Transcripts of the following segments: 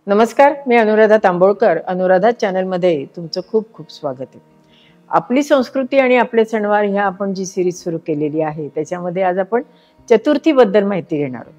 नमस्कार, मी अनुराधा तांबोळकर. अनुराधा चॅनलमध्ये तुमचं खूप खूप स्वागत आहे. आपली संस्कृती आणि आपले सणवार ह्या आपण जी सिरीज सुरू केलेली आहे त्याच्यामध्ये आज आपण चतुर्थीबद्दल माहिती घेणार आहोत.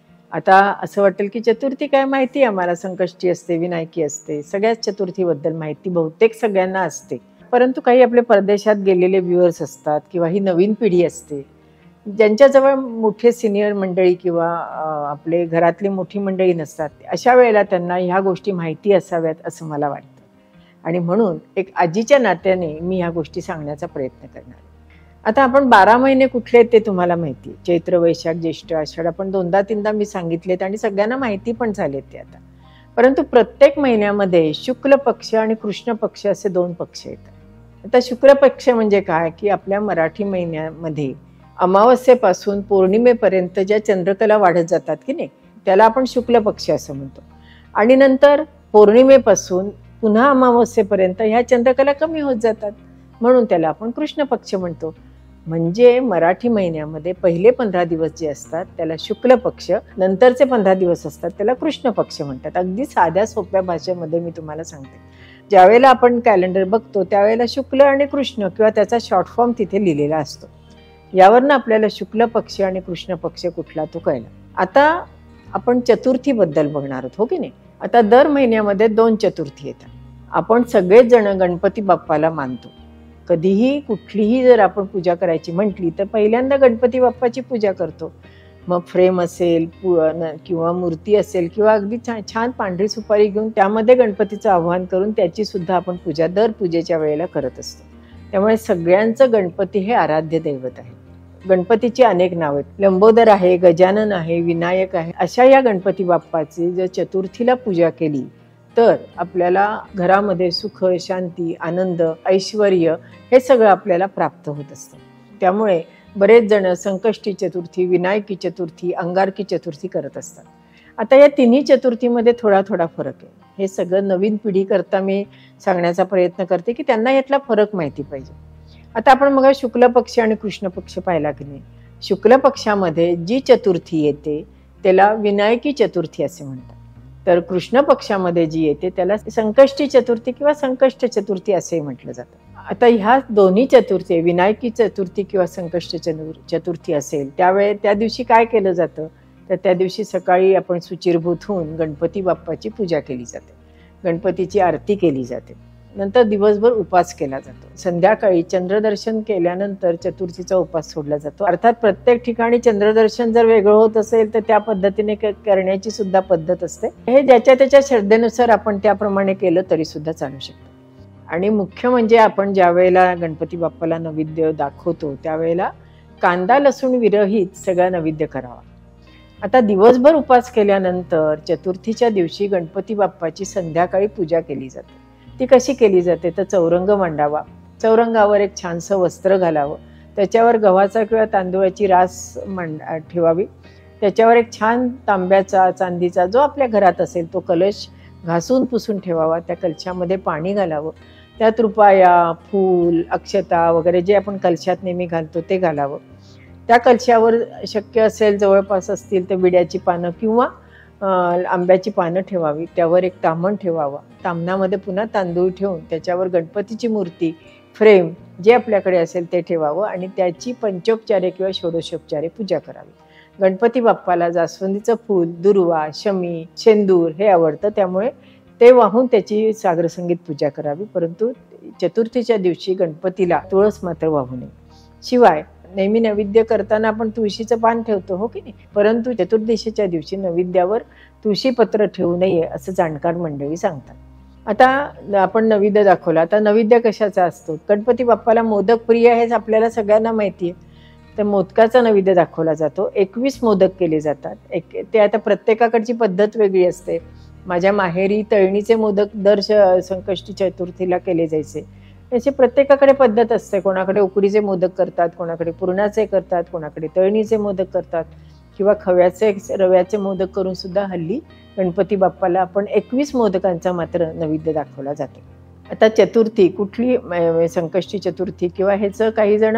आता असं वाटेल की चतुर्थी काय माहिती आम्हाला, संकष्टी असते, विनायकी असते, सगळ्याच चतुर्थीबद्दल माहिती बहुतेक सगळ्यांना असते. परंतु काही आपले परदेशात गेलेले व्ह्युअर्स असतात किंवा ही नवीन पिढी असते ज्यांच्याजवळ मोठे सिनियर मंडळी किंवा आपले घरातली मोठी मंडळी नसतात, अशा वेळेला त्यांना ह्या गोष्टी माहिती असाव्यात असं मला वाटतं. आणि म्हणून एक आजीच्या नात्याने मी ह्या गोष्टी सांगण्याचा प्रयत्न करणार. आता आपण 12 महिने कुठले ते तुम्हाला माहिती आहे. चैत्र, वैशाख, ज्येष्ठ, आषाढ आपण 2दा-3दा मी सांगितलेत आणि सगळ्यांना माहिती पण झालेत ते आता. परंतु प्रत्येक महिन्यामध्ये शुक्ल पक्ष आणि कृष्ण पक्ष असे 2 पक्ष येतात. आता शुक्ल पक्ष म्हणजे काय की आपल्या मराठी महिन्यामध्ये अमावस्येपासून पौर्णिमेपर्यंत ज्या चंद्रकला वाढत जातात की नाही, त्याला आपण शुक्ल पक्ष असं म्हणतो. आणि नंतर पौर्णिमेपासून पुन्हा अमावस्येपर्यंत ह्या चंद्रकला कमी होत जातात, म्हणून त्याला आपण कृष्ण पक्ष म्हणतो. म्हणजे मराठी महिन्यामध्ये पहिले 15 दिवस जे असतात त्याला शुक्ल पक्ष, नंतरचे 15 दिवस असतात त्याला कृष्ण पक्ष म्हणतात. अगदी साध्या सोप्या भाषेमध्ये मी तुम्हाला सांगते. ज्यावेळेला आपण कॅलेंडर बघतो त्यावेळेला शुक्ल आणि कृष्ण किंवा त्याचा शॉर्ट फॉर्म तिथे लिहिलेला असतो. यावरनं आपल्याला शुक्ल पक्ष आणि कृष्ण पक्ष कुठला तो कळला. आता आपण चतुर्थीबद्दल बघणार आहोत, हो की नाही. आता दर महिन्यामध्ये 2 चतुर्थी येतात. आपण सगळेच जण गणपती बाप्पाला मानतो. कधीही कुठलीही जर आपण पूजा करायची म्हटली तर पहिल्यांदा गणपती बाप्पाची पूजा करतो. मग फ्रेम असेल किंवा मूर्ती असेल किंवा अगदी छान पांढरी सुपारी घेऊन त्यामध्ये गणपतीचं आवाहन करून त्याची सुद्धा आपण पूजा दर पूजेच्या वेळेला करत असतो. त्यामुळे सगळ्यांचं गणपती हे आराध्य दैवत आहे. गणपतीची अनेक नावे आहेत. लंबोदर आहे, गजानन आहे, विनायक आहे. अशा या गणपती बाप्पाची जर चतुर्थीला पूजा केली तर आपल्याला घरामध्ये सुख, शांती, आनंद, ऐश्वर हे सगळं आपल्याला प्राप्त होत असतं. त्यामुळे बरेच जण संकष्टी चतुर्थी, विनायकी चतुर्थी, अंगारकी चतुर्थी करत असतात. आता या तिन्ही चतुर्थीमध्ये थोडा फरक आहे. हे सगळं नवीन पिढी करता मी सांगण्याचा प्रयत्न करते की त्यांना यातला फरक माहिती पाहिजे. आता आपण मग शुक्ल पक्ष आणि कृष्ण पक्ष पाहिला की नाही. शुक्ल पक्षामध्ये जी चतुर्थी येते त्याला विनायकी चतुर्थी असे म्हणतात. तर कृष्ण पक्षामध्ये जी येते त्याला संकष्टी चतुर्थी किंवा संकष्ट चतुर्थी असे म्हटलं जातं. आता ह्या दोन्ही चतुर्थी, विनायकी चतुर्थी किंवा संकष्ट चतुर्थी असेल त्यावेळे त्या दिवशी काय केलं जातं तर त्या दिवशी सकाळी आपण शुचिर्भूत होऊन गणपती बाप्पाची पूजा केली जाते, गणपतीची आरती केली जाते. नंतर दिवसभर उपास केला जातो. संध्याकाळी चंद्रदर्शन केल्यानंतर चतुर्थीचा उपास सोडला जातो. अर्थात प्रत्येक ठिकाणी चंद्रदर्शन जर वेगळं होत असेल तर त्या पद्धतीने करण्याची सुद्धा पद्धत असते. हे ज्याच्या त्याच्या श्रद्धेनुसार आपण त्याप्रमाणे केलं तरी सुद्धा चालू शकतं. आणि मुख्य म्हणजे आपण ज्या वेळेला गणपती बाप्पाला नैवेद्य दाखवतो त्यावेळेला कांदा लसूण विरहित सगळा नैवेद्य करावा. आता दिवसभर उपास केल्यानंतर चतुर्थीच्या दिवशी गणपती बाप्पाची संध्याकाळी पूजा केली जाते. ती कशी केली जाते तर चौरंग मांडावा, चौरंगावर एक छानसं वस्त्र घालावं, त्याच्यावर गव्हाचा किंवा तांदूळाची रास ठेवावी, त्याच्यावर एक छान तांब्याचा, चांदीचा जो आपल्या घरात असेल तो कलश घासून पुसून ठेवावा. त्या कलशामध्ये पाणी घालावं, त्यात रुपया, फूल, अक्षता वगैरे जे आपण कलशात नेहमी घालतो ते घालावं. त्या कलशावर शक्य असेल जवळपास असतील तर विड्याची पानं किंवा आंब्याची पानं ठेवावी. त्यावर एक ताम्हण ठेवावा. ताम्हणामध्ये पुन्हा तांदूळ ठेवून त्याच्यावर गणपतीची मूर्ती, फ्रेम जे आपल्याकडे असेल ते ठेवावं आणि त्याची पंचोपचारे किंवा षोडशोपचारे पूजा करावी. गणपती बाप्पाला जास्वंदीचं फूल, दुर्वा, शमी, शेंदूर हे आवडतं, त्यामुळे ते वाहून त्याची सागरसंगीत पूजा करावी. परंतु चतुर्थीच्या दिवशी गणपतीला तुळस मात्र वाहू नये. शिवाय नेहमी नैवेद्य करताना आपण तुळशीचं पान ठेवतो, हो की नाही, परंतु चतुर्दशीच्या दिवशी नैवेद्यावर तुळशीपत्र ठेवू नये असं जाणकार मंडळी सांगतात. आता आपण नैवेद्य दाखवला. आता नैवेद्य कशाचा असतो? गणपती बाप्पाला मोदक प्रिय हेच आपल्याला सगळ्यांना माहिती आहे. तर मोदकाचा नैवेद्य दाखवला जातो. 21 मोदक केले जातात. ते आता प्रत्येकाकडची पद्धत वेगळी असते. माझ्या माहेरी तळणीचे मोदक दर संकष्टी चतुर्थीला केले जायचे. त्याची प्रत्येकाकडे पद्धत असते. कोणाकडे उकडीचे मोदक करतात, कोणाकडे पुरणाचे करतात, कोणाकडे तळणीचे मोदक करतात किंवा खव्याचे, रव्याचे मोदक करून सुद्धा हल्ली गणपती बाप्पाला आपण 21 मोदकांचा मात्र नैवेद्य दाखवला जातो. आता चतुर्थी कुठली, संकष्टी चतुर्थी किंवा ह्याचं काही जण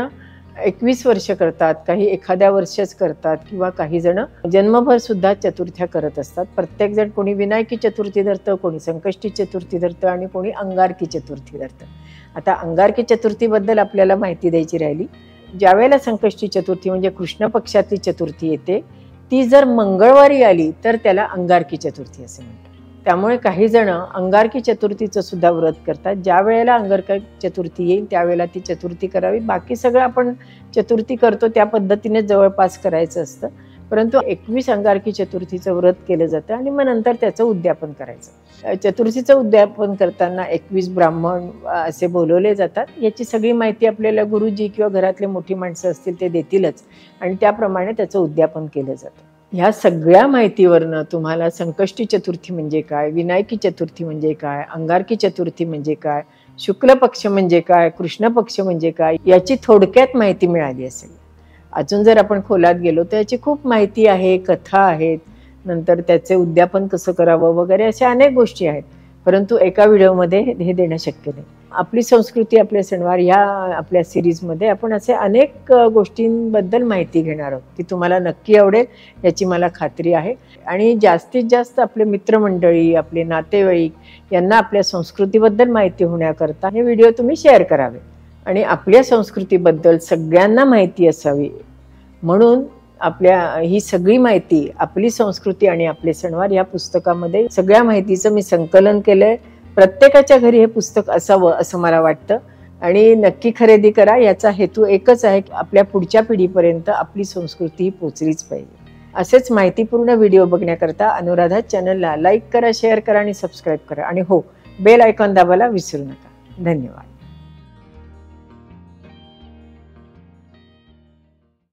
21 वर्ष करतात, काही एखाद्या वर्षच करतात किंवा काही जण जन्मभर सुद्धा चतुर्थ्या करत असतात. प्रत्येक जण कोणी विनायकी चतुर्थी धरतं, कोणी संकष्टी चतुर्थी धरतं आणि कोणी अंगारकी चतुर्थी धरतं. आता अंगारकी चतुर्थीबद्दल आपल्याला माहिती द्यायची राहिली. ज्यावेळेला संकष्टी चतुर्थी म्हणजे कृष्ण पक्षातली चतुर्थी येते, ती जर मंगळवारी आली तर त्याला अंगारकी चतुर्थी असे म्हणतात. त्यामुळे काही जण अंगारकी चतुर्थीचं सुद्धा व्रत करतात. ज्या वेळेला अंगारकी चतुर्थी येईल त्यावेळेला ती चतुर्थी करावी. बाकी सगळं आपण चतुर्थी करतो त्या पद्धतीने जवळपास करायचं असतं. परंतु 21 अंगारकी चतुर्थीचं व्रत केलं जातं आणि मग नंतर त्याचं उद्यापन करायचं. चतुर्थीचं उद्यापन करताना 21 ब्राह्मण असे बोलवले जातात. याची सगळी माहिती आपल्याला गुरुजी किंवा घरातले मोठी माणसं असतील ते देतीलच आणि त्याप्रमाणे त्याचं उद्यापन केलं जातं. ह्या सगळ्या माहितीवरनं तुम्हाला संकष्टी चतुर्थी म्हणजे काय, विनायकी चतुर्थी म्हणजे काय, अंगारकी चतुर्थी म्हणजे काय, शुक्ल पक्ष म्हणजे काय, कृष्ण पक्ष म्हणजे काय याची थोडक्यात माहिती मिळाली असेल. अजून जर आपण खोलात गेलो तर याची खूप माहिती आहे, कथा आहेत, नंतर त्याचे उद्यापन कसं करावं वगैरे अशा अनेक गोष्टी आहेत. परंतु एका व्हिडिओमध्ये हे देणं शक्य नाही. आपली संस्कृती आपले सणवार ह्या आपल्या सिरीजमध्ये आपण असे अनेक गोष्टींबद्दल माहिती घेणार आहोत की तुम्हाला नक्की आवडेल याची मला खात्री आहे. आणि जास्तीत जास्त आपले मित्रमंडळी, आपले नातेवाईक यांना आपल्या संस्कृतीबद्दल माहिती होण्याकरता हे व्हिडिओ तुम्ही शेअर करावे आणि आपल्या संस्कृतीबद्दल सगळ्यांना माहिती असावी म्हणून आपल्या ही सगळी माहिती आपली संस्कृती आणि आपले सणवार या पुस्तकामध्ये सगळ्या माहितीचं मी संकलन केलंय. प्रत्येकाच्या घरी हे पुस्तक असावं असं मला वाटतं आणि नक्की खरेदी करा. याचा हेतू एकच आहे की आपल्या पुढच्या पिढीपर्यंत आपली संस्कृती ही पोचलीच पाहिजे. असेच माहितीपूर्ण व्हिडिओ बघण्याकरता अनुराधा चॅनलला लाईक करा, शेअर करा आणि सबस्क्राईब करा आणि हो, बेल आयकॉन दाबायला विसरू नका. धन्यवाद.